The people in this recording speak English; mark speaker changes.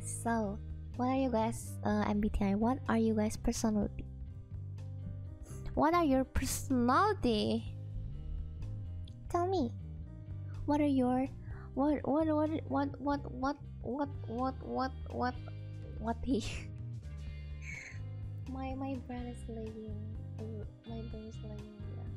Speaker 1: So, what are you guys MBTI? What are you guys personality? What are your personality? Tell me. What are your what he my brain is lagging. My brain is lagging, yeah.